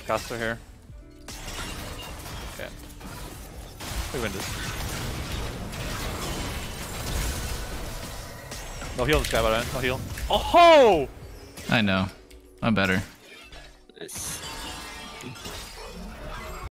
caster here. Okay. We win this. No heal this guy, by the way. No heal. Oh! I know. I'm better. Nice.